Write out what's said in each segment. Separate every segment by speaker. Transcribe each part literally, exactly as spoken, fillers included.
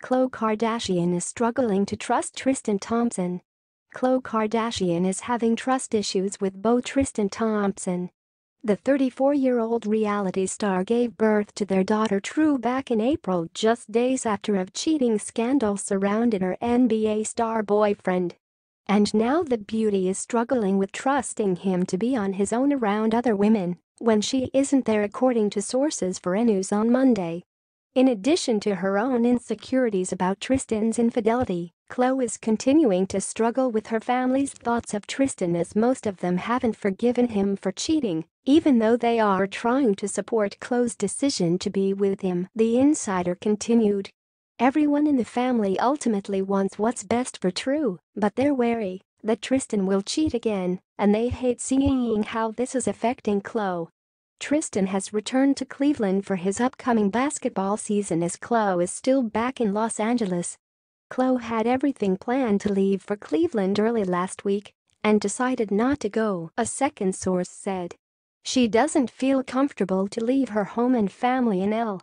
Speaker 1: Khloe Kardashian is struggling to trust Tristan Thompson. Khloe Kardashian is having trust issues with beau Tristan Thompson. The thirty-four-year-old reality star gave birth to their daughter True back in April, just days after a cheating scandal surrounded her N B A star boyfriend. And now the beauty is struggling with trusting him to be on his own around other women when she isn't there, according to sources for ENews on Monday. In addition to her own insecurities about Tristan's infidelity, Khloe is continuing to struggle with her family's thoughts of Tristan, as most of them haven't forgiven him for cheating, even though they are trying to support Khloe's decision to be with him, the insider continued. Everyone in the family ultimately wants what's best for True, but they're wary that Tristan will cheat again, and they hate seeing how this is affecting Khloe. Tristan has returned to Cleveland for his upcoming basketball season as Khloe is still back in Los Angeles. Khloe had everything planned to leave for Cleveland early last week and decided not to go, a second source said. She doesn't feel comfortable to leave her home and family in L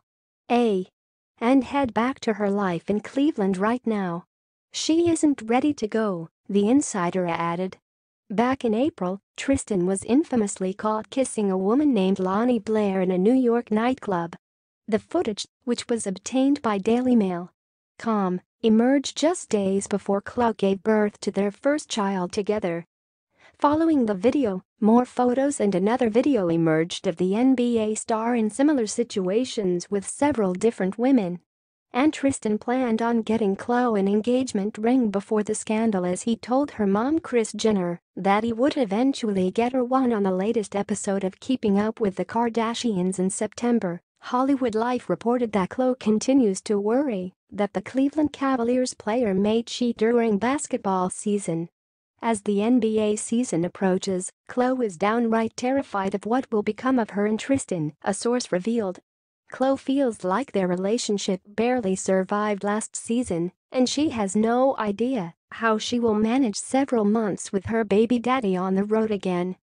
Speaker 1: A and head back to her life in Cleveland right now. She isn't ready to go, the insider added. Back in April, Tristan was infamously caught kissing a woman named Lonnie Blair in a New York nightclub. The footage, which was obtained by Daily Mail dot com, emerged just days before Khloe gave birth to their first child together. Following the video, more photos and another video emerged of the N B A star in similar situations with several different women. And Tristan planned on getting Khloe an engagement ring before the scandal, as he told her mom Kris Jenner that he would eventually get her one on the latest episode of Keeping Up with the Kardashians in September. Hollywood Life reported that Khloe continues to worry that the Cleveland Cavaliers player may cheat during basketball season. As the N B A season approaches, Khloe is downright terrified of what will become of her and Tristan, a source revealed. Khloe feels like their relationship barely survived last season, and she has no idea how she will manage several months with her baby daddy on the road again.